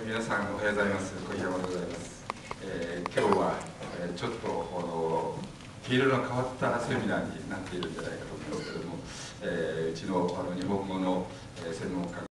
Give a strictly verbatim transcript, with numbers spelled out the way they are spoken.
皆さんおはようございます。小山でございます。えー、今日は、えー、ちょっとこの毛色の変わったセミナーになっているんじゃないかと思いますけれども、えー、うちのあの日本語の、えー、専門家